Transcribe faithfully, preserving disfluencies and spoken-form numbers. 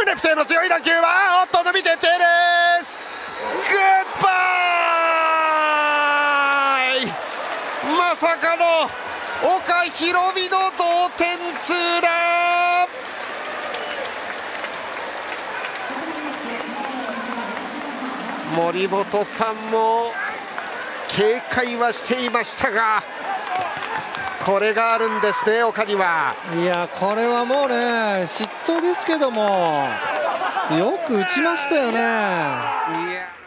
レフトへの強い打球はおっと伸びてテレスグッバイ。まさかの岡大海の同点ツーラン。森本さんも警戒はしていましたが、これがあるんですね、岡には。 いや、これはもうね、失投ですけどもよく打ちましたよね。 いや